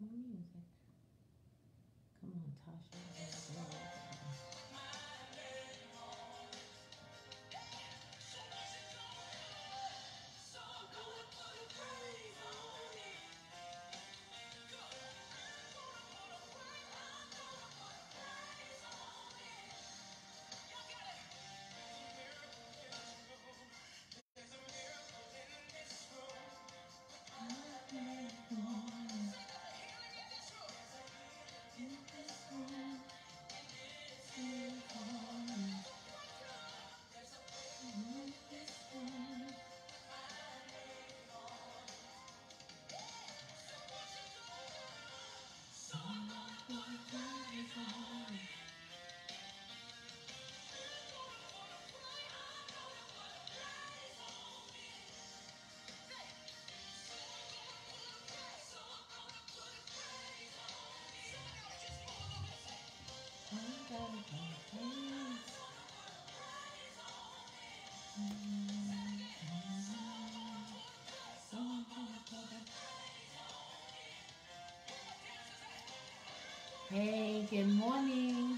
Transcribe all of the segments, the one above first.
more music. Come on, Tasha. Hey, good morning.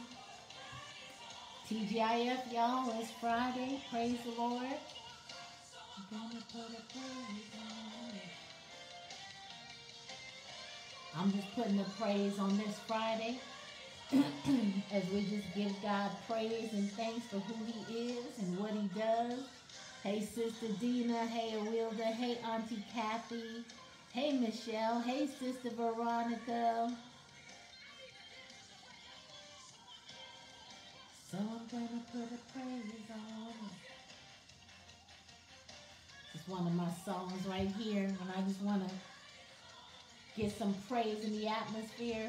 TGIF, y'all. It's Friday. Praise the Lord. I'm gonna put a praise on it. I'm just putting the praise on this Friday as we just give God praise and thanks for who He is and what He does. Hey, Sister Dina. Hey, Awilda. Hey, Auntie Kathy. Hey, Michelle. Hey, Sister Veronica. So I'm gonna put a praise on it. It's one of my songs right here when I just want to get some praise in the atmosphere.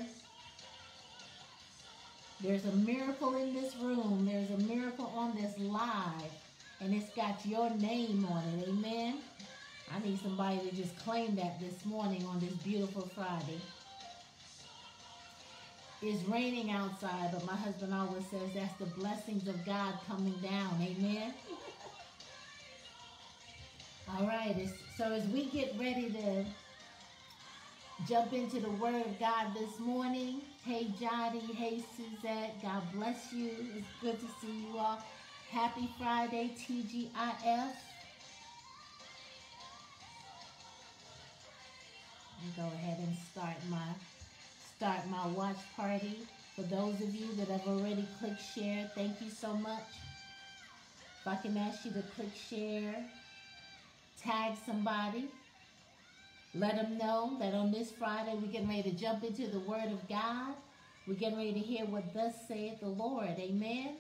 There's a miracle in this room. There's a miracle on this live. And it's got your name on it. Amen. I need somebody to just claim that this morning on this beautiful Friday. It's raining outside, but my husband always says that's the blessings of God coming down. Amen. All right. So as we get ready to jump into the Word of God this morning. Hey, Jody. Hey, Suzette. God bless you. It's good to see you all. Happy Friday, TGIF. Go ahead and start my watch party. For those of you that have already clicked share, thank you so much. If I can ask you to click share, tag somebody. Let them know that on this Friday we're getting ready to jump into the Word of God. We're getting ready to hear what thus saith the Lord. Amen?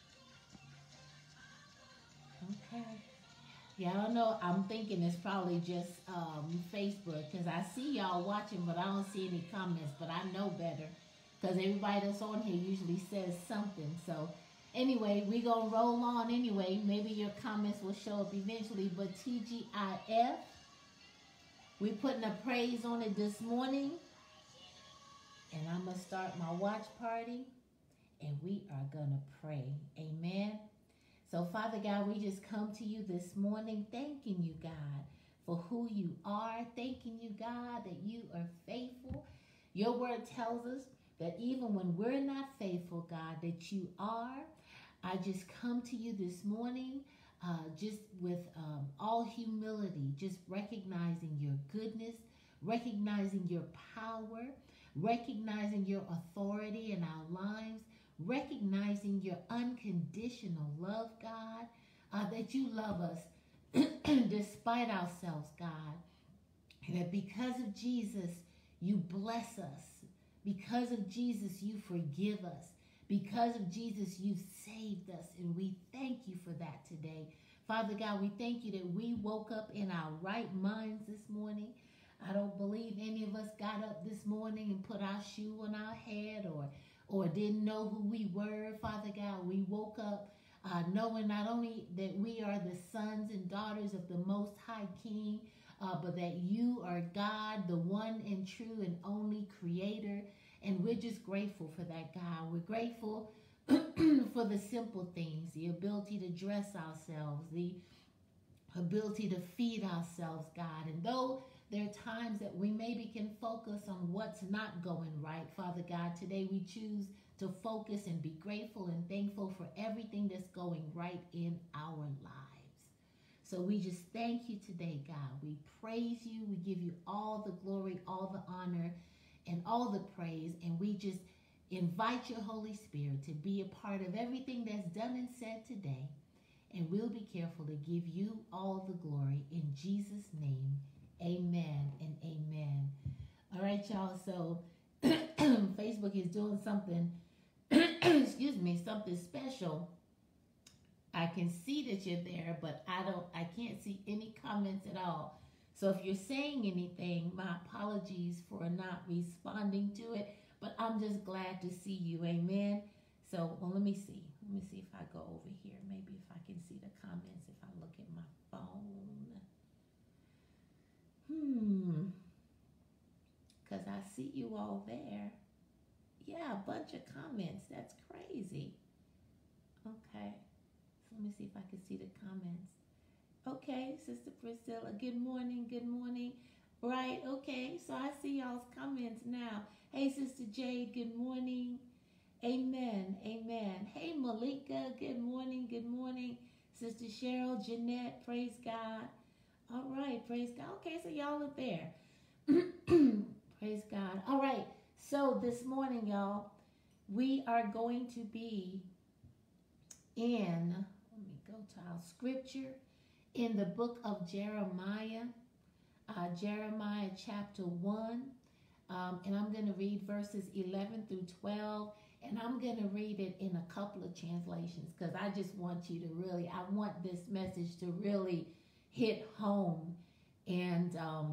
Okay. Yeah, I don't know. I'm thinking it's probably just Facebook because I see y'all watching, but I don't see any comments. But I know better because everybody that's on here usually says something. So anyway, we're going to roll on anyway. Maybe your comments will show up eventually. But TGIF, we're putting a praise on it this morning. And I'm going to start my watch party. And we are going to pray. Amen. So, Father God, we just come to you this morning thanking you, God, for who you are. Thanking you, God, that you are faithful. Your word tells us that even when we're not faithful, God, that you are. I just come to you this morning just with all humility, just recognizing your goodness, recognizing your power, recognizing your authority in our lives, recognizing your unconditional love, God, that you love us despite ourselves, God, and that because of Jesus, you bless us. Because of Jesus, you forgive us. Because of Jesus, you've saved us, and we thank you for that today. Father God, we thank you that we woke up in our right minds this morning. I don't believe any of us got up this morning and put our shoe on our head or didn't know who we were. Father God, we woke up knowing not only that we are the sons and daughters of the Most High King, but that you are God, the one and true and only Creator. And we're just grateful for that, God. We're grateful for the simple things, the ability to dress ourselves, the ability to feed ourselves, God. And though There are times that we maybe can focus on what's not going right. Father God, today we choose to focus and be grateful and thankful for everything that's going right in our lives. So we just thank you today, God. We praise you. We give you all the glory, all the honor, and all the praise. And we just invite your Holy Spirit to be a part of everything that's done and said today. And we'll be careful to give you all the glory in Jesus' name. Amen and amen. All right, y'all. So Facebook is doing something, excuse me, something special. I can see that you're there, but I can't see any comments at all. So if you're saying anything, my apologies for not responding to it, but I'm just glad to see you. Amen. So, well, let me see. Let me see if I go over here. Maybe if I can see the comments if I look at my phone. Because I see you all there. Yeah, a bunch of comments. That's crazy. Okay. So let me see if I can see the comments. Okay, Sister Priscilla, good morning, good morning. Right, okay, so I see y'all's comments now. Hey, Sister Jade, good morning. Amen, amen. Hey, Malika, good morning, good morning. Sister Cheryl, Jeanette, praise God. All right, praise God. Okay, so y'all are there. Praise God. All right, so this morning, y'all, we are going to be in, let me go to our scripture, in the book of Jeremiah, Jeremiah chapter 1, and I'm going to read verses 11 through 12, and I'm going to read it in a couple of translations because I just want you to really, I want this message to really hit home, and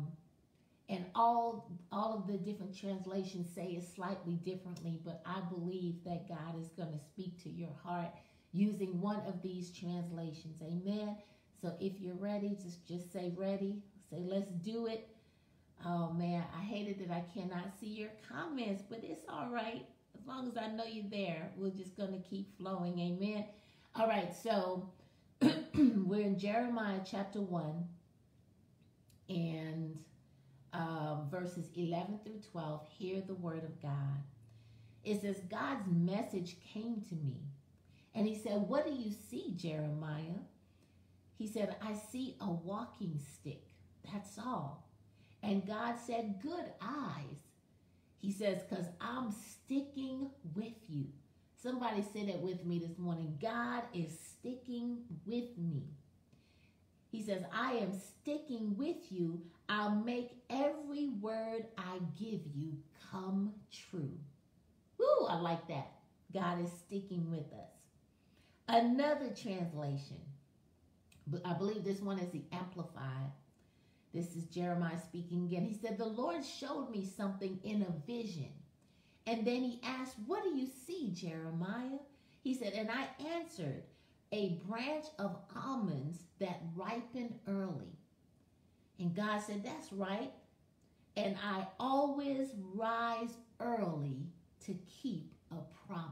all of the different translations say it slightly differently, but I believe that God is going to speak to your heart using one of these translations. Amen. So if you're ready, just say ready. Say, let's do it. Oh, man, I hated that I cannot see your comments, but it's all right. As long as I know you're there, we're just going to keep flowing. Amen. All right, so we're in Jeremiah chapter 1 and verses 11 through 12. Hear the word of God. It says, God's message came to me, and he said, what do you see, Jeremiah? He said, I see a walking stick. That's all. And God said, good eyes. He says, because I'm sticking with you. Somebody said it with me this morning. God is sticking with me. He says, I am sticking with you. I'll make every word I give you come true. Woo, I like that. God is sticking with us. Another translation. I believe this one is the Amplified. This is Jeremiah speaking again. He said, the Lord showed me something in a vision. And then he asked, what do you see, Jeremiah? He said, and I answered, a branch of almonds that ripen early. And God said, that's right. And I always rise early to keep a promise.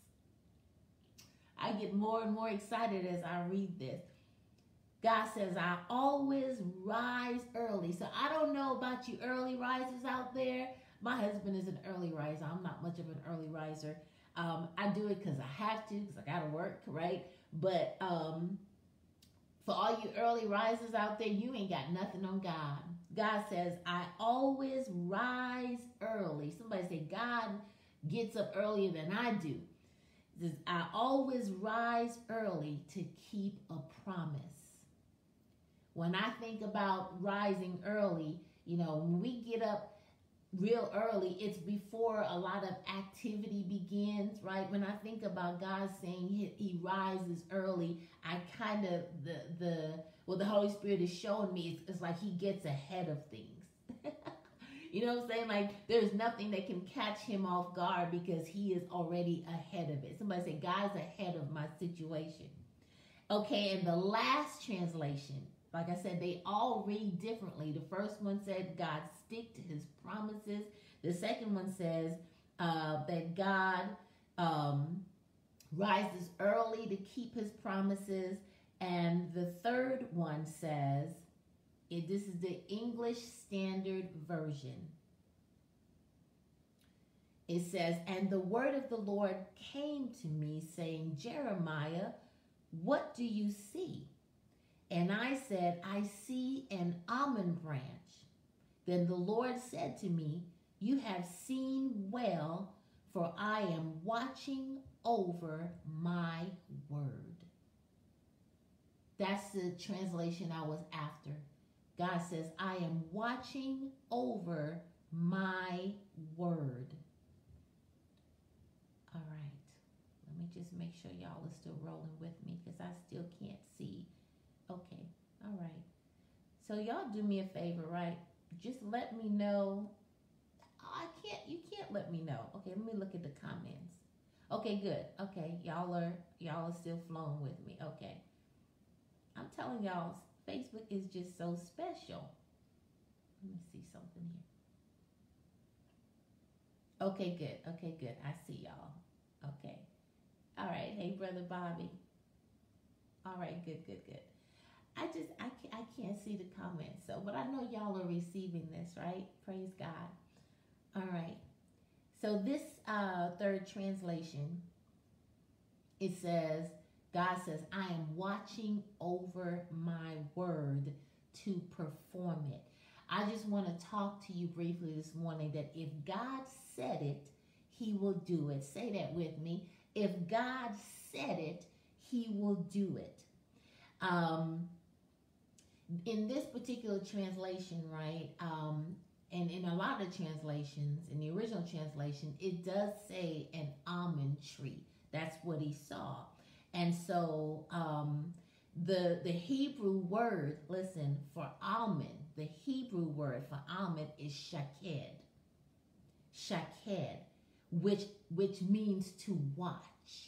I get more and more excited as I read this. God says, I always rise early. So I don't know about you early risers out there. My husband is an early riser. I'm not much of an early riser. I do it because I have to, because I got to work, right? But for all you early risers out there, you ain't got nothing on God. God says, I always rise early. Somebody say, God gets up earlier than I do. He says, I always rise early to keep a promise. When I think about rising early, you know, when we get up real early, it's before a lot of activity begins, right? When I think about God saying he rises early, I kind of, what the Holy Spirit is showing me, it's like he gets ahead of things. You know what I'm saying? Like there's nothing that can catch him off guard because he is already ahead of it. Somebody say, God's ahead of my situation. Okay, and the last translation, like I said, they all read differently. The first one said God stick to his promises. The second one says that God rises early to keep his promises. And the third one says This is the English Standard Version. It says, "And the word of the Lord came to me, saying, Jeremiah, what do you see? And I said, I see an almond branch. Then the Lord said to me, you have seen well, for I am watching over my word." That's the translation I was after. God says, I am watching over my word. All right. Let me just make sure y'all are still rolling with me because I still can't see. Okay. All right. So y'all do me a favor, right? Just let me know. You can't let me know. Okay, let me look at the comments. Okay, good. Okay, y'all are still flowing with me. Okay. I'm telling y'all, Facebook is just so special. Let me see something here. Okay, good. Okay, good. I see y'all. Okay. All right. Hey, Brother Bobby. All right, good. I can't see the comments, but I know y'all are receiving this, right? Praise God. All right. So this third translation, it says, God says, I am watching over my word to perform it. I just want to talk to you briefly this morning that if God said it, he will do it. Say that with me. If God said it, he will do it. In this particular translation, right, and in a lot of translations, in the original translation, it does say an almond tree. That's what he saw. And so the Hebrew word, listen, for almond, the Hebrew word for almond is shaked. Shaked, which means to watch.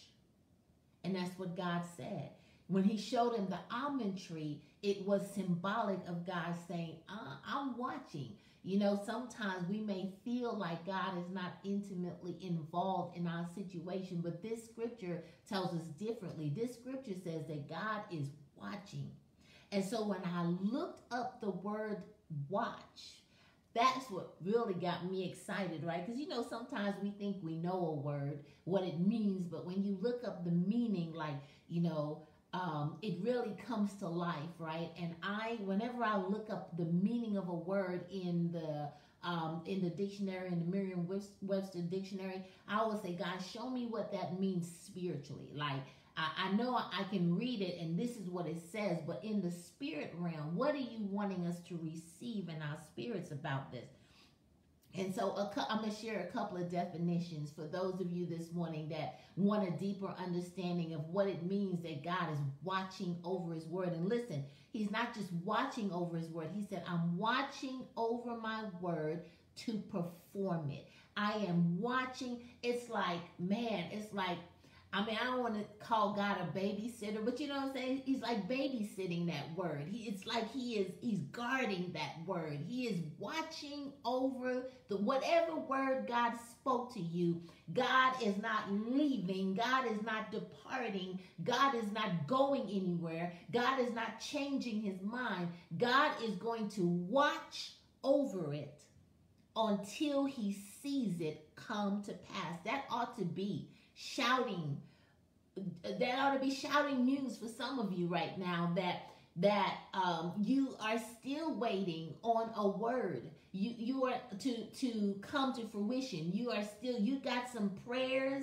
And that's what God said. When he showed him the almond tree, it was symbolic of God saying, I'm watching. You know, sometimes we may feel like God is not intimately involved in our situation, but this scripture tells us differently. This scripture says that God is watching. And so when I looked up the word watch, that's what really got me excited, right? Because, you know, sometimes we think we know a word, what it means, but when you look up the meaning, like, you know, it really comes to life, right? And whenever I look up the meaning of a word in the dictionary, in the Merriam-Webster dictionary, I always say, God, show me what that means spiritually. Like, I know I can read it and this is what it says, but in the spirit realm, what are you wanting us to receive in our spirits about this? And so I'm going to share a couple of definitions for those of you this morning that want a deeper understanding of what it means that God is watching over his word. And listen, he's not just watching over his word. He said, I'm watching over my word to perform it. I am watching. It's like, man, it's like, I mean, I don't want to call God a babysitter, but you know what I'm saying? He's like babysitting that word. It's like he's guarding that word. He is watching over whatever word God spoke to you. God is not leaving. God is not departing. God is not going anywhere. God is not changing his mind. God is going to watch over it until he sees it come to pass. That ought to be shouting. That ought to be shouting news for some of you right now that you are still waiting on a word. You are to come to fruition. You got some prayers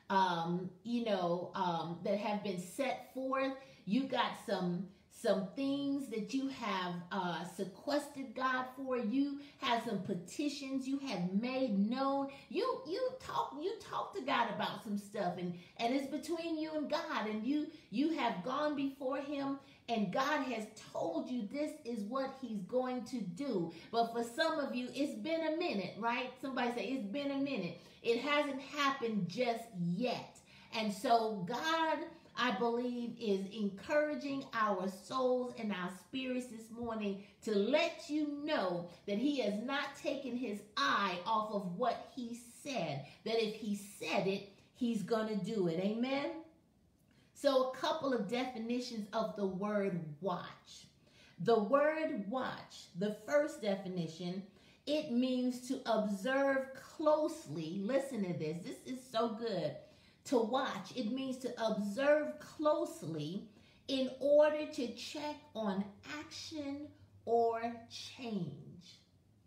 that have been set forth. You got some things that you have sequestered God for. You have some petitions you have made known. You talk to God about some stuff, and it's between you and God, and you have gone before him, and God has told you this is what he's going to do. But for some of you, it's been a minute, right? Somebody say, it's been a minute. It hasn't happened just yet. And so God, I believe, is encouraging our souls and our spirits this morning to let you know that he has not taken his eye off of what he said, that if he said it, he's going to do it. Amen? So a couple of definitions of the word watch. The word watch, the first definition, it means to observe closely. Listen to this. This is so good. To watch, it means to observe closely in order to check on action or change.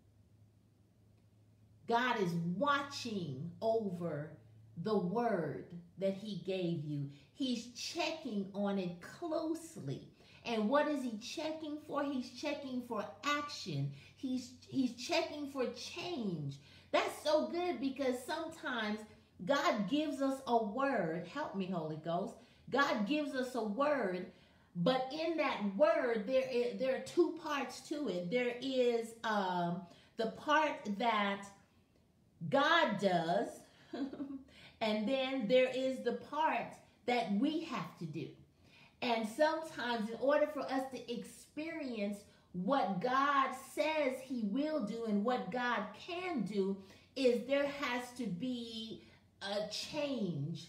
God is watching over the word that he gave you. He's checking on it closely. And what is he checking for? He's checking for action. He's checking for change. That's so good, because sometimes God gives us a word. Help me, Holy Ghost. God gives us a word, but in that word, there are two parts to it. There is the part that God does, and then there is the part that we have to do. And sometimes in order for us to experience what God says he will do and what God can do, is there has to be a change.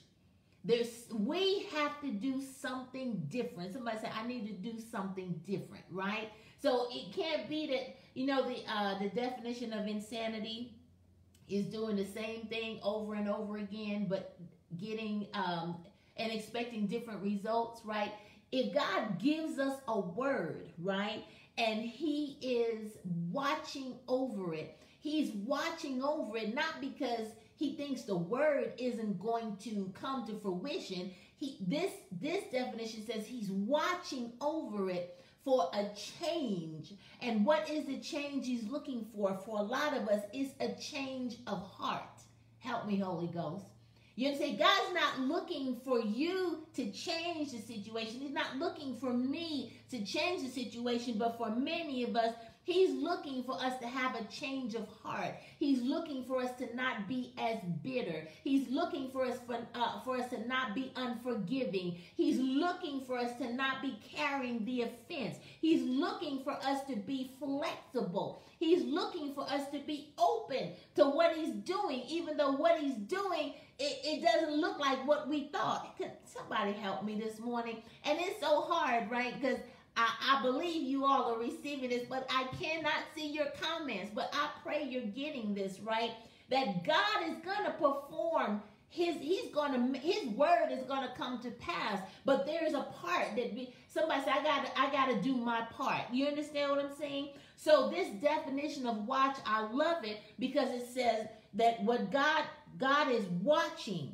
We have to do something different. Somebody say, I need to do something different, right? So it can't be that, the definition of insanity is doing the same thing over and over again, but getting and expecting different results, right? If God gives us a word, right, and he is watching over it, he's watching over it not because he thinks the word isn't going to come to fruition. This definition says he's watching over it for a change. And what is the change he's looking for? For a lot of us, is a change of heart. Help me, Holy Ghost. You understand? God's not looking for you to change the situation. He's not looking for me to change the situation, but for many of us, he's looking for us to have a change of heart. He's looking for us to not be as bitter. He's looking for us to not be unforgiving. He's looking for us to not be carrying the offense. He's looking for us to be flexible. He's looking for us to be open to what he's doing, even though what he's doing, it doesn't look like what we thought. Could somebody help me this morning? And it's so hard, right? Because I believe you all are receiving this, but I cannot see your comments. But I pray you're getting this, right? That God is going to perform his word is going to come to pass. But there's a part that somebody say, I got to do my part. You understand what I'm saying? So this definition of watch, I love it, because it says that what God is watching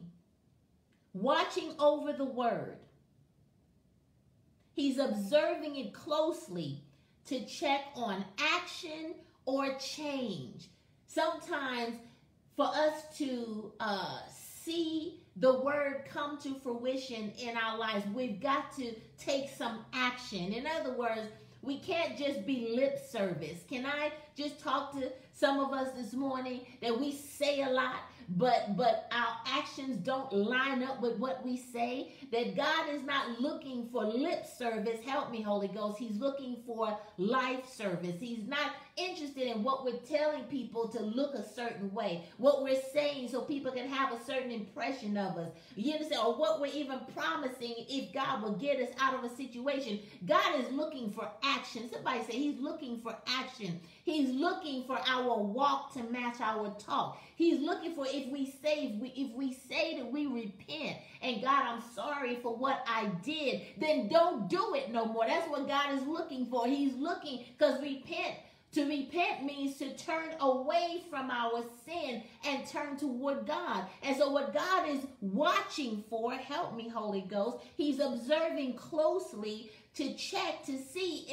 over the word. He's observing it closely to check on action or change. Sometimes for us to see the word come to fruition in our lives, we've got to take some action. In other words, we can't just be lip service. Can I just talk to some of us this morning that we say a lot, but our actions don't line up with what we say? That God is not looking for lip service. Help me, Holy Ghost. He's looking for life service. He's not interested in what we're telling people to look a certain way, what we're saying so people can have a certain impression of us. You understand? Or what we're even promising if God will get us out of a situation. God is looking for action. Somebody say he's looking for action. He's looking for our walk to match our talk. He's looking for if we say that we repent and God, I'm sorry for what I did, then don't do it no more. That's what God is looking for. He's looking, because to repent means to turn away from our sin and turn toward God. And so what God is watching for, help me, Holy Ghost, he's observing closely to check to see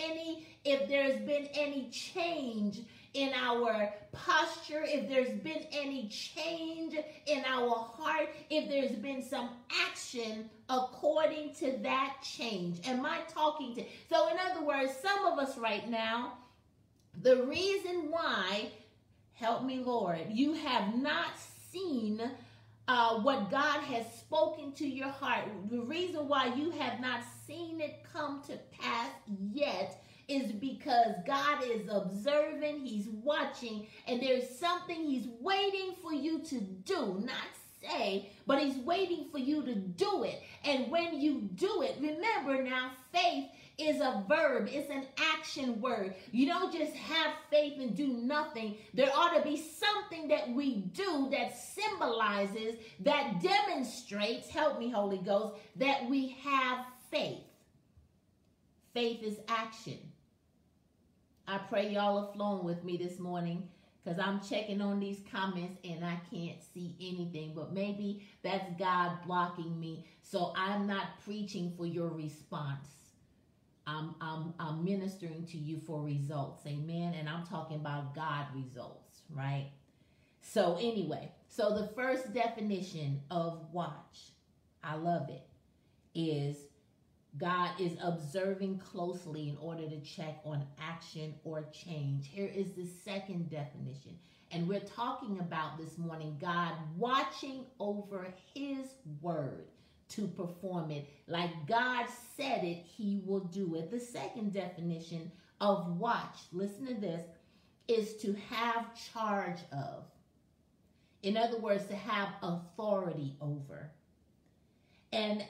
if there's been any change in our posture, if there's been any change in our heart, if there's been some action according to that change. Am I talking to? So in other words, some of us right now, the reason why, help me, Lord, you have not seen what God has spoken to your heart, the reason why you have not seen it come to pass yet is because God is observing, he's watching, and there's something he's waiting for you to do, not say, but he's waiting for you to do it. And when you do it, remember now, faith is a verb. It's an action word. You don't just have faith and do nothing. There ought to be something that we do that symbolizes, that demonstrates, help me Holy Ghost, that we have faith. Faith is action. I pray y'all are flowing with me this morning, because I'm checking on these comments and I can't see anything. But maybe that's God blocking me, so I'm not preaching for your response. I'm ministering to you for results. Amen. And I'm talking about God results, right? So anyway, so the first definition of watch, I love it, is God is observing closely in order to check on action or change. Here is the second definition. And we're talking about this morning God watching over his word to perform it. Like God said it, he will do it. The second definition of watch, listen to this, is to have charge of. In other words, to have authority over. And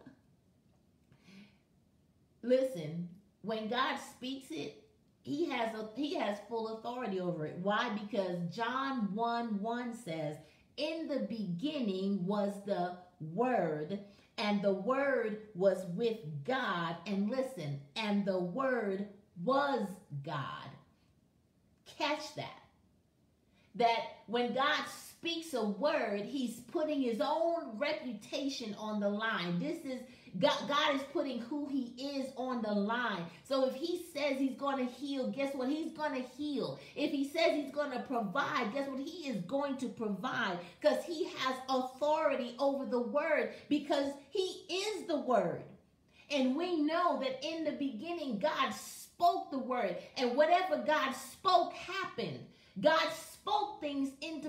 listen, when God speaks it, he has full authority over it. Why? Because John 1:1 says, in the beginning was the Word, and the Word was with God. And listen, and the Word was God. Catch that. That when God speaks a word, he's putting his own reputation on the line. This is God is putting who he is on the line. So if he says he's going to heal, guess what? He's going to heal. If he says he's going to provide, guess what? He is going to provide, because he has authority over the word, because he is the word. And we know that in the beginning, God spoke the word, and whatever God spoke happened. God spoke things into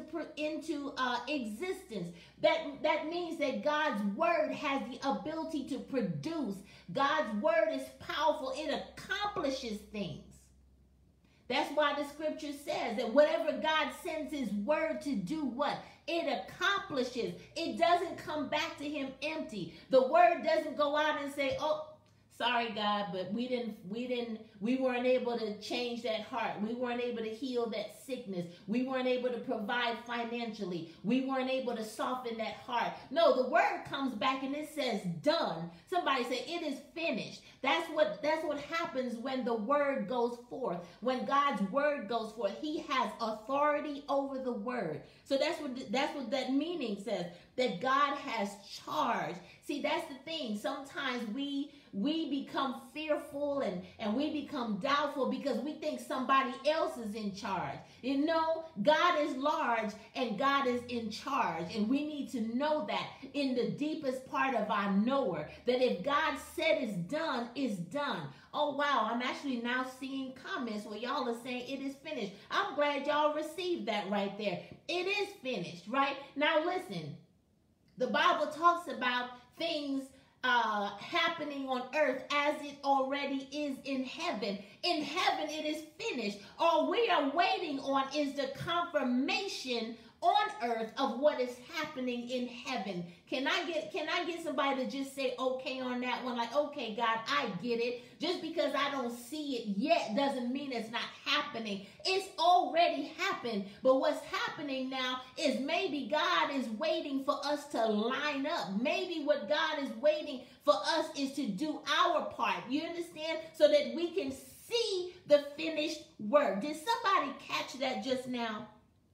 existence. That means that God's word has the ability to produce. God's word is powerful. It accomplishes things. That's why the scripture says that whatever God sends his word to do, what? It accomplishes. It doesn't come back to him empty. The word doesn't go out and say, oh, sorry, God, but we weren't able to change that heart. We weren't able to heal that sickness. We weren't able to provide financially. We weren't able to soften that heart. No, the word comes back and it says done. Somebody say it is finished. That's what happens when the word goes forth. When God's word goes forth, he has authority over the word. So that's what that meaning says, that God has charge. See, that's the thing. Sometimes we become fearful and we become doubtful because we think somebody else is in charge. You know, God is large and God is in charge. And we need to know that in the deepest part of our knower, that if God said it's done, it's done. Oh, wow, I'm actually now seeing comments where y'all are saying it is finished. I'm glad y'all received that right there. It is finished, right? Now, listen, the Bible talks about things happening on earth as it already is in heaven. In heaven, it is finished. All we are waiting on is the confirmation on earth of what is happening in heaven. Can I get somebody to just say okay on that one? Like, okay, God, I get it. Just because I don't see it yet doesn't mean it's not happening. It's already happened. But what's happening now is maybe God is waiting for us to line up. Maybe what God is waiting for us is to do our part. You understand? So that we can see the finished work. Did somebody catch that just now?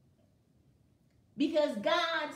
Because God,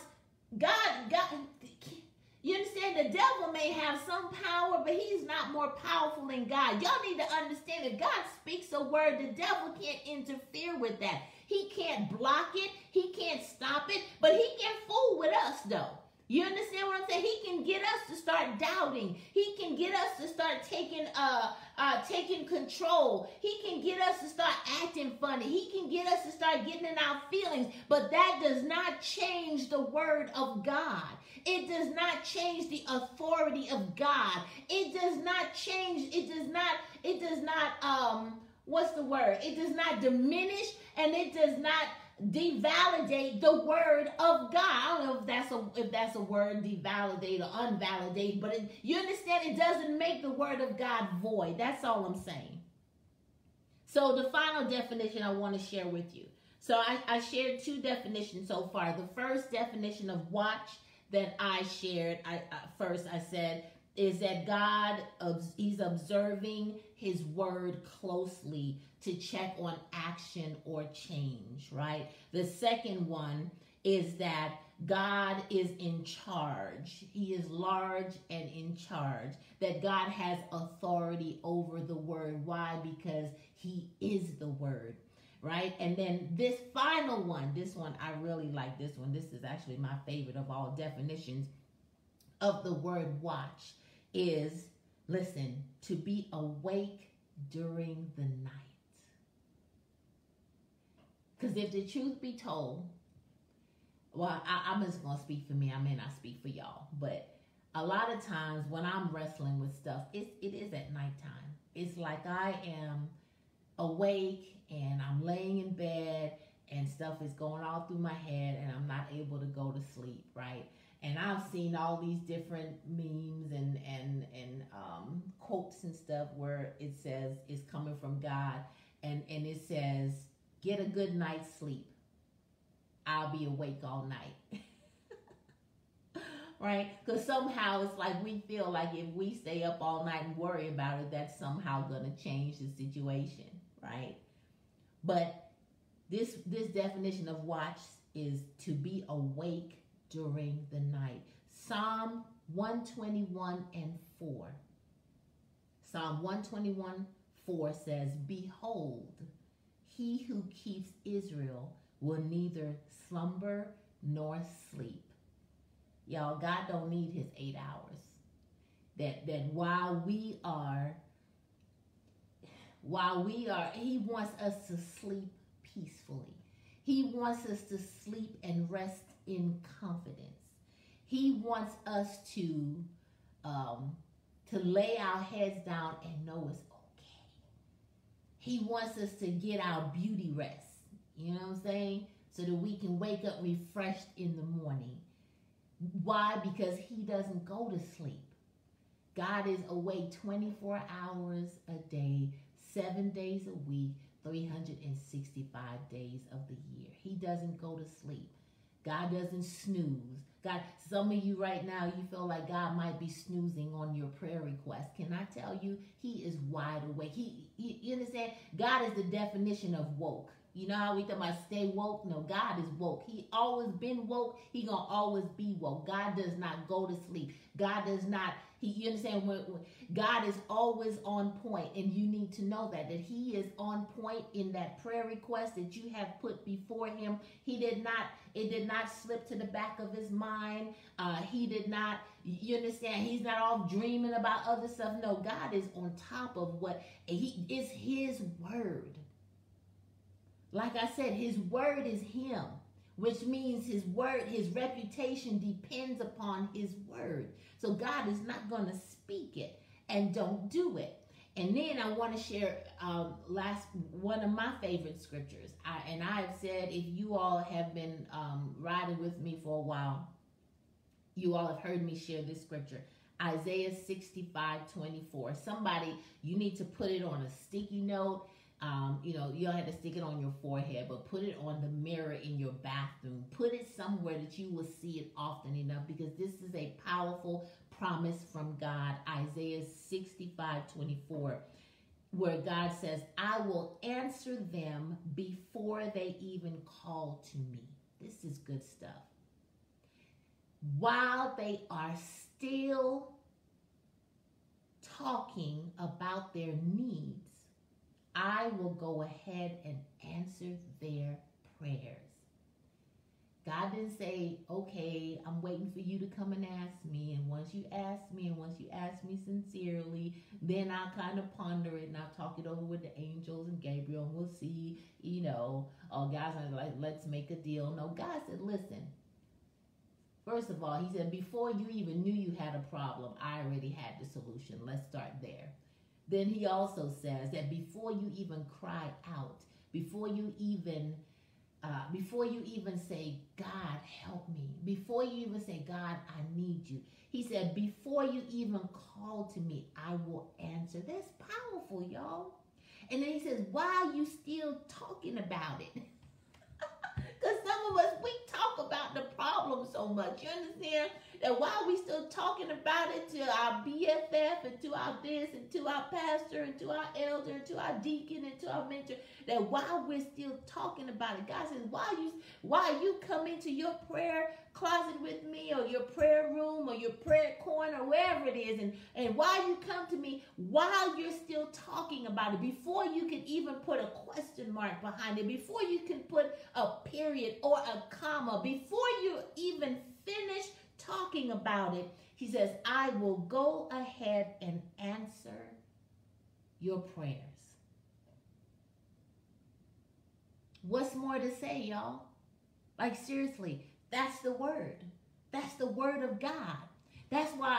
you understand, the devil may have some power, but he's not more powerful than God. Y'all need to understand, if God speaks a word, the devil can't interfere with that. He can't block it. He can't stop it, but he can fool with us though. You understand what I'm saying? He can get us to start doubting. He can get us to start taking control. He can get us to start acting funny. He can get us to start getting in our feelings. But that does not change the word of God. It does not change the authority of God. It does not change. It does not, what's the word? It does not diminish, and it does not devalidate the word of God. I don't know if that's a word, devalidate or unvalidate, but you understand, it doesn't make the word of God void. That's all I'm saying. So the final definition I want to share with you. So I shared two definitions so far. The first definition of watch that I shared, I said, is that God, he's observing his word closely to check on action or change, right? The second one is that God is in charge. He is large and in charge. That God has authority over the word. Why? Because he is the word, right? And then this final one, this one, I really like this one. This is actually my favorite of all definitions of the word watch is, listen, to be awake during the night. Because if the truth be told, well, I'm just going to speak for me. I may not speak for y'all. But a lot of times when I'm wrestling with stuff, it is at nighttime. It's like I am awake and I'm laying in bed and stuff is going all through my head and I'm not able to go to sleep, right? And I've seen all these different memes and quotes and stuff where it says it's coming from God and it says, get a good night's sleep. I'll be awake all night. Right? Because somehow it's like we feel like if we stay up all night and worry about it, that's somehow going to change the situation, right? But this definition of watch is to be awake during the night. Psalm 121:4. Psalm 121:4 says, behold, he who keeps Israel will neither slumber nor sleep. Y'all, God don't need his 8 hours. That while we are, he wants us to sleep peacefully. He wants us to sleep and rest in confidence. He wants us to lay our heads down and know it's okay. He wants us to get our beauty rest. You know what I'm saying? So that we can wake up refreshed in the morning. Why? Because he doesn't go to sleep. God is awake 24 hours a day, 7 days a week, 365 days of the year. He doesn't go to sleep. God doesn't snooze. God, some of you right now, you feel like God might be snoozing on your prayer request. Can I tell you, he is wide awake. You understand? God is the definition of woke. You know how we talk about stay woke? No, God is woke. He always been woke. He gonna always be woke. God does not go to sleep. God does not, you understand? God is always on point, and you need to know that he is on point in that prayer request that you have put before him. It did not slip to the back of his mind. He did not, you understand? He's not all dreaming about other stuff. No, God is on top of what is his word. Like I said, his word is him, which means his word, his reputation depends upon his word. So God is not going to speak it and don't do it. And then I want to share one of my favorite scriptures. I've said, if you all have been riding with me for a while, you all have heard me share this scripture. Isaiah 65:24. Somebody, you need to put it on a sticky note. You don't have to stick it on your forehead, but put it on the mirror in your bathroom. Put it somewhere that you will see it often enough, because this is a powerful promise from God. Isaiah 65:24, where God says, I will answer them before they even call to me. This is good stuff. While they are still talking about their needs, I will go ahead and answer their prayers. God didn't say, okay, I'm waiting for you to come and ask me. And once you ask me sincerely, then I'll kind of ponder it and I'll talk it over with the angels and Gabriel and we'll see, God's not like, let's make a deal. No, God said, listen, first of all, he said, before you even knew you had a problem, I already had the solution. Let's start there. Then he also says that before you even cry out, before you even before you even say, God, help me, before you even say, God, I need you, he said, before you even call to me, I will answer. That's powerful, y'all. And then he says, why are you still talking about it? Because some of us, we talk about the problem so much. You understand? That while we still talking about it to our BFF and to our this and to our pastor and to our elder and to our deacon and to our mentor, that while we're still talking about it, God says, why you come into your prayer closet with me, or your prayer room, or your prayer corner, or wherever it is, and while you come to me, while you're still talking about it, before you can even put a question mark behind it, before you can put a period or a comma, before you even finish talking about it, he says, I will go ahead and answer your prayers. What's more to say, y'all? Like, seriously, that's the word. That's the word of God. That's why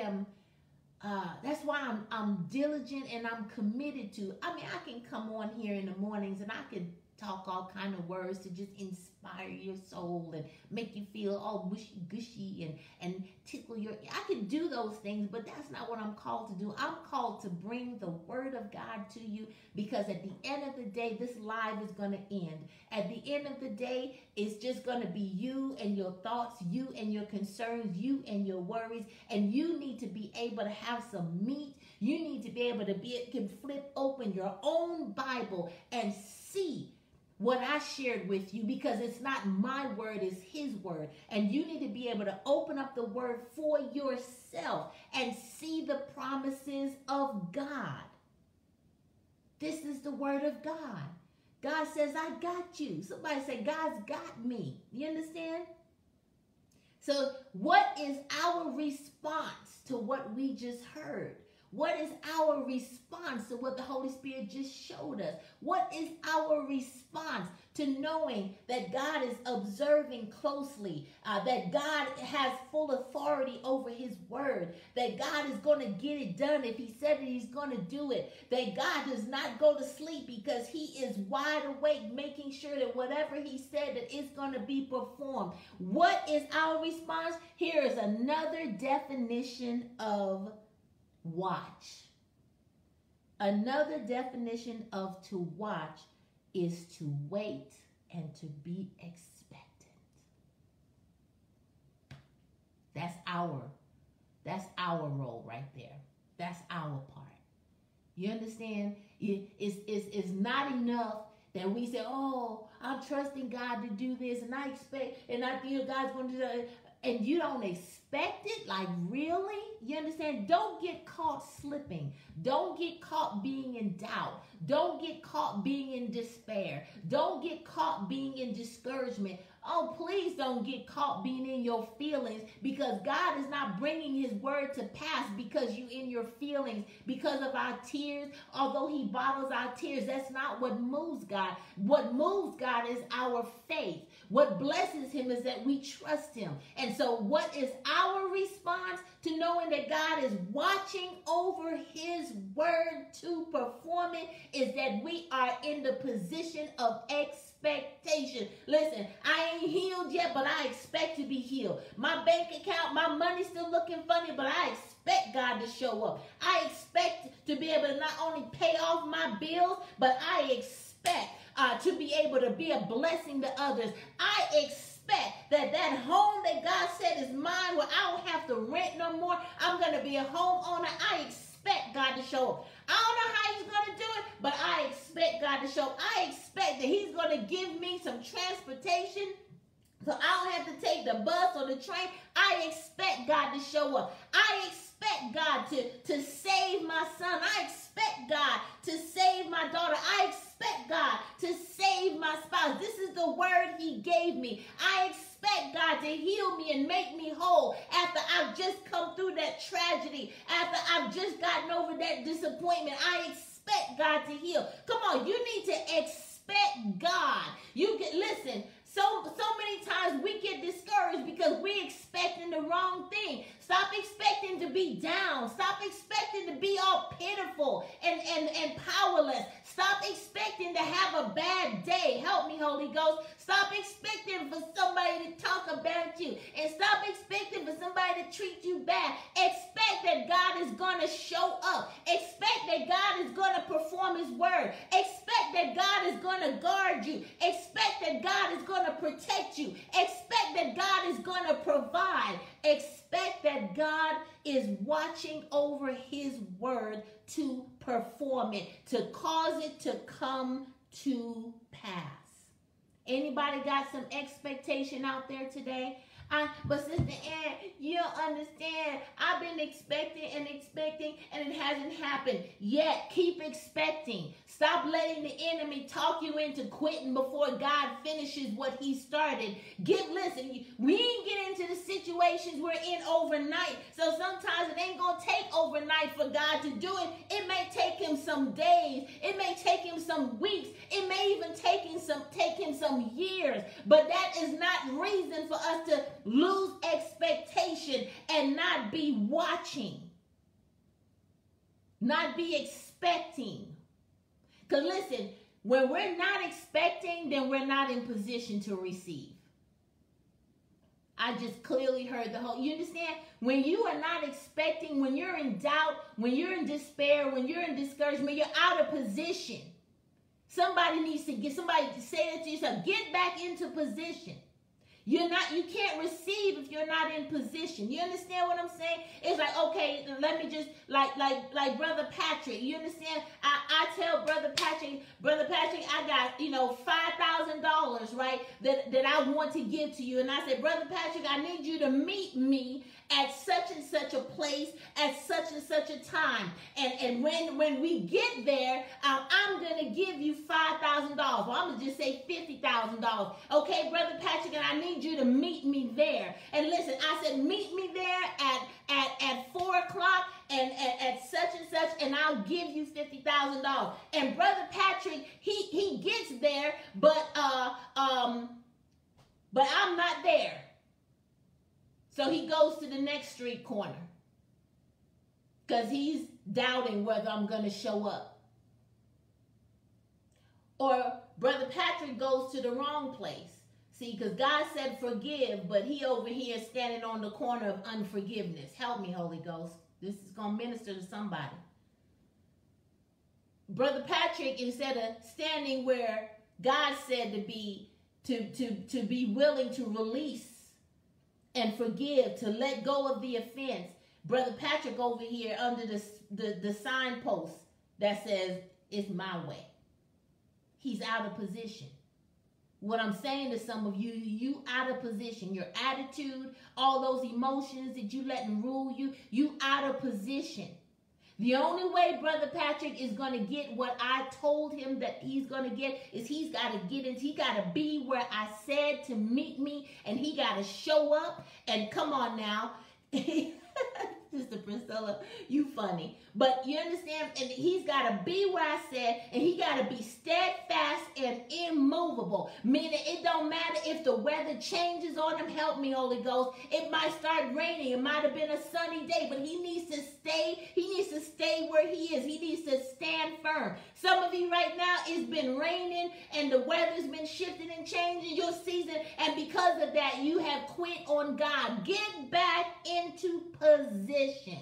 I'm diligent and I'm committed to. I mean, I can come on here in the mornings and I can talk all kind of words to just inspire your soul and make you feel all mushy-gushy and tickle your... I can do those things, but that's not what I'm called to do. I'm called to bring the word of God to you, because at the end of the day, this live is going to end. At the end of the day, it's just going to be you and your thoughts, you and your concerns, you and your worries, and you need to be able to have some meat. You need to be able to can flip open your own Bible and see what I shared with you, because it's not my word, it's his word. And you need to be able to open up the word for yourself and see the promises of God. This is the word of God. God says, I got you. Somebody say, God's got me. You understand? So what is our response to what we just heard? What is our response to what the Holy Spirit just showed us? What is our response to knowing that God is observing closely, that God has full authority over his word, that God is going to get it done if he said that he's going to do it, that God does not go to sleep because he is wide awake, making sure that whatever he said that it's going to be performed? What is our response? Here is another definition of watch. Another definition of to watch is to wait and to be expectant. That's our role right there. That's our part. You understand? It's not enough that we say, oh, I'm trusting God to do this, and I expect, and I feel God's going to do that, and you don't expect it. Like, really? You understand? Don't get caught slipping. Don't get caught being in doubt. Don't get caught being in despair. Don't get caught being in discouragement. Oh, please don't get caught being in your feelings, because God is not bringing his word to pass because you in your feelings, because of our tears. Although he bottles our tears, that's not what moves God. What moves God is our faith. What blesses him is that we trust him. And so what is our response to knowing that God is watching over his word to perform it? Is that we are in the position of expectation. Listen, I ain't healed yet, but I expect to be healed. My bank account, my money's still looking funny, but I expect God to show up. I expect to be able to not only pay off my bills, but I expect to be able to be a blessing to others. I expect that home that God said is mine, where I don't have to rent no more, I'm going to be a homeowner. I expect God to show up. I don't know how he's going to do it, but I expect God to show up. I expect that he's going to give me some transportation, so I don't have to take the bus or the train. I expect God to show up. I expect God to save my son. I expect God to save my daughter. I expect God to save my spouse. This is the word he gave me. I expect God to heal me and make me whole after I've just come through that tragedy, after I've just gotten over that disappointment. I expect God to heal. Come on, you need to expect God. Listen. So many times we get discouraged because we're expecting the wrong thing. Stop expecting to be down. Stop expecting to be all pitiful and powerless. Stop expecting to have a bad day. Help me, Holy Ghost. Stop expecting for somebody to talk about you. And stop expecting for somebody to treat you bad. Expect that God is going to show up. Expect that God is going to perform his word. Expect that God is going to guard you. Expect that God is going to protect you. Expect that God is going to provide. Expect that God is watching over his word to perform it, to cause it to come to pass. Anybody got some expectation out there today? But Sister Ann, you don't understand. I've been expecting, and it hasn't happened yet. Keep expecting. Stop letting the enemy talk you into quitting before God finishes what he started. Listen, we ain't get into the situations we're in overnight. So sometimes it ain't going to take overnight for God to do it. It may take him some days. It may take him some weeks. It may even take him some years. But that is not reason for us to lose expectation and not be watching, not be expecting. Because listen, when we're not expecting, then we're not in position to receive. I just clearly heard you understand? When you are not expecting, when you're in doubt, when you're in despair, when you're in discouragement, you're out of position. Somebody to say that to yourself, get back into position. You can't receive if you're not in position. You understand what I'm saying? It's like, okay, let me just, like Brother Patrick, you understand? I tell Brother Patrick, I got, $5,000, right, that I want to give to you. And I said, Brother Patrick, I need you to meet me at such and such a place at such and such a time. And when we get there, I'm going to give you $5,000. Well, I'm going to just say $50,000. Okay, Brother Patrick, and I need you to meet me there. And listen, I said, meet me there at 4 o'clock and at such and such, and I'll give you $50,000. And Brother Patrick, he gets there, but I'm not there. So he goes to the next street corner because he's doubting whether I'm going to show up. Or Brother Patrick goes to the wrong place. See, because God said forgive, but he over here standing on the corner of unforgiveness. Help me, Holy Ghost. This is going to minister to somebody. Brother Patrick, instead of standing where God said to be willing to release and forgive, to let go of the offense, Brother Patrick over here under the signpost that says, it's my way. He's out of position. What I'm saying to some of you, you out of position. Your attitude, all those emotions that you letting rule you out of position. The only way Brother Patrick is going to get what I told him that he's going to get is he got to be where I said to meet me, and he got to show up. And come on now. Sister Priscilla, you funny. But you understand? And he's got to be where I said, and he got to be steadfast and immovable. Meaning it don't matter if the weather changes on him. Help me, Holy Ghost. It might start raining. It might have been a sunny day, but he needs to stay. He needs to stay where he is. He needs to stand firm. Some of you right now, it's been raining and the weather's been shifting and changing your season. And because of that, you have quit on God. Get back into position.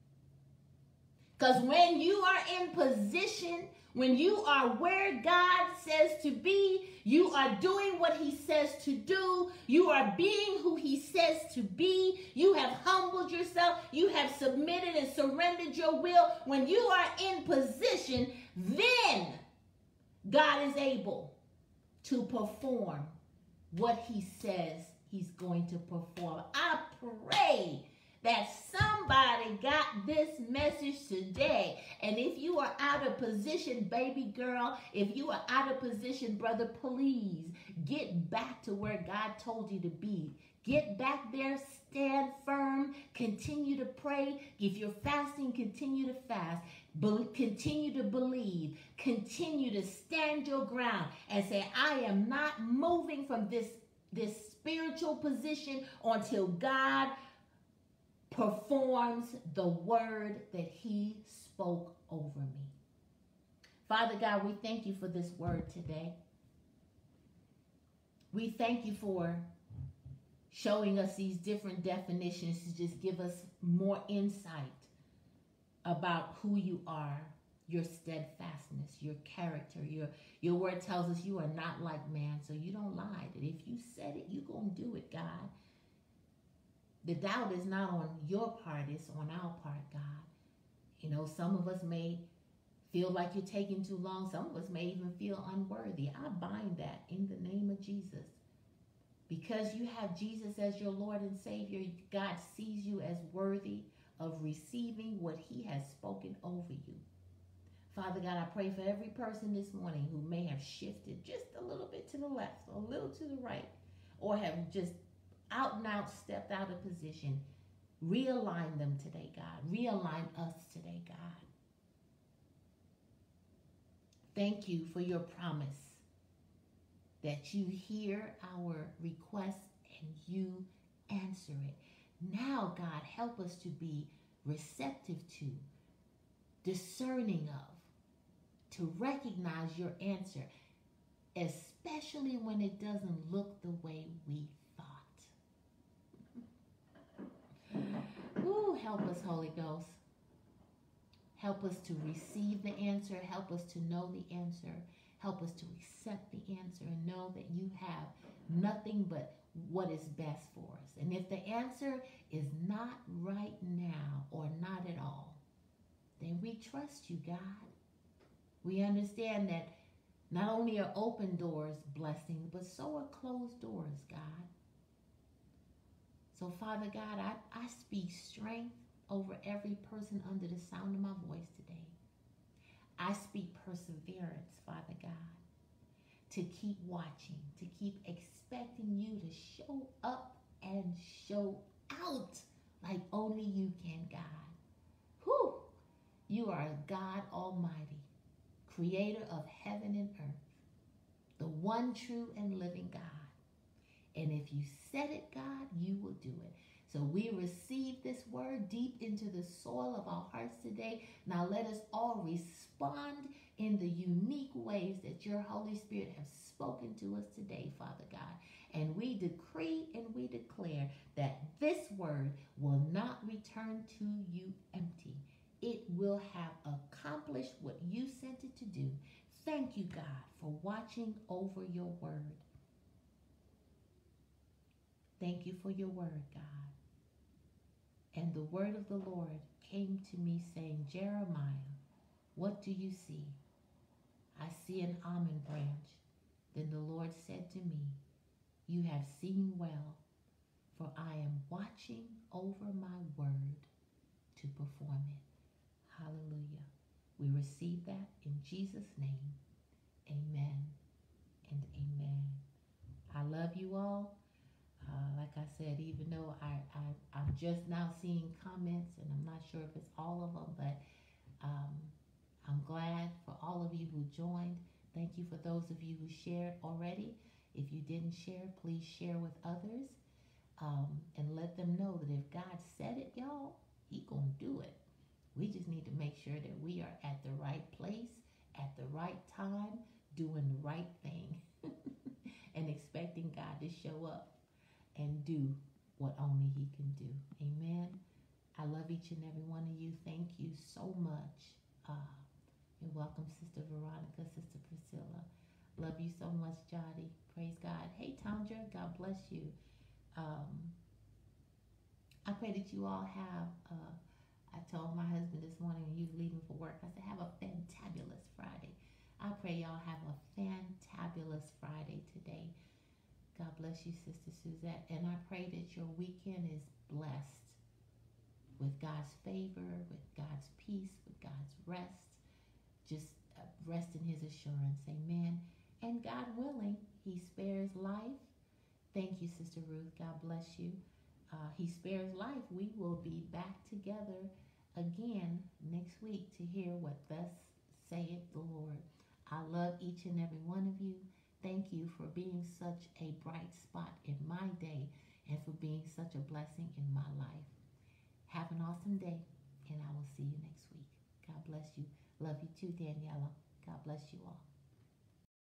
Because when you are in position, when you are where God says to be, you are doing what he says to do. You are being who he says to be. You have humbled yourself. You have submitted and surrendered your will. When you are in position, then God is able to perform what he says he's going to perform. I pray that somebody got this message today. And if you are out of position, baby girl, if you are out of position, brother, please get back to where God told you to be. Get back there, stand firm, continue to pray. If you're fasting, continue to fast. Continue to believe. Continue to stand your ground and say, I am not moving from this spiritual position until God performs the word that he spoke over me. Father God, we thank you for this word today. We thank you for showing us these different definitions to just give us more insight about who you are, your steadfastness, your character. Your word tells us you are not like man, so you don't lie. That if you said it, you're going to do it, God. The doubt is not on your part, it's on our part, God. You know, some of us may feel like you're taking too long. Some of us may even feel unworthy. I bind that in the name of Jesus. Because you have Jesus as your Lord and Savior, God sees you as worthy of receiving what he has spoken over you. Father God, I pray for every person this morning who may have shifted just a little bit to the left or a little to the right, or have just out and out stepped out of position. Realign them today, God. Realign us today, God. Thank you for your promise that you hear our request and you answer it. Now, God, help us to be receptive to, discerning of, to recognize your answer, especially when it doesn't look the way we thought. Ooh, help us, Holy Ghost. Help us to receive the answer. Help us to know the answer. Help us to accept the answer and know that you have nothing but what is best for us. And if the answer is not right now or not at all, then we trust you, God. We understand that not only are open doors blessings, but so are closed doors, God. So, Father God, I speak strength over every person under the sound of my voice today. I speak perseverance, Father God, to keep watching, to keep expecting you to show up and show out like only you can, God. Whew! You are God Almighty, creator of heaven and earth, the one true and living God. And if you said it, God, you will do it. So we receive this word deep into the soil of our hearts today. Now let us all respond in the unique ways that your Holy Spirit has spoken to us today, Father God. And we decree and we declare that this word will not return to you empty. It will have accomplished what you sent it to do. Thank you, God, for watching over your word. Thank you for your word, God. And the word of the Lord came to me saying, Jeremiah, what do you see? I see an almond branch. Then the Lord said to me, you have seen well, for I am watching over my word to perform it. Hallelujah. We receive that in Jesus' name. Amen and amen. I love you all. Like I said, even though I'm just now seeing comments, and I'm not sure if it's all of them, but I'm glad for all of you who joined. Thank you for those of you who shared already. If you didn't share, please share with others, and let them know that if God said it, y'all, he gonna do it. We just need to make sure that we are at the right place, at the right time, doing the right thing, and expecting God to show up and do what only he can do. Amen. I love each and every one of you. Thank you so much. You're welcome, Sister Veronica, Sister Priscilla. Love you so much, Jody. Praise God. Hey, Tandra, God bless you. I pray that you all have, I told my husband this morning when he was leaving for work, I said, have a fantabulous Friday. I pray y'all have a fantabulous Friday today. God bless you, Sister Suzette. And I pray that your weekend is blessed with God's favor, with God's peace, with God's rest. Just rest in his assurance. Amen. And God willing, he spares life. Thank you, Sister Ruth. God bless you. He spares life. We will be back together again next week to hear what thus saith the Lord. I love each and every one of you. Thank you for being such a bright spot in my day and for being such a blessing in my life. Have an awesome day, and I will see you next week. God bless you. Love you too, Daniela. God bless you all.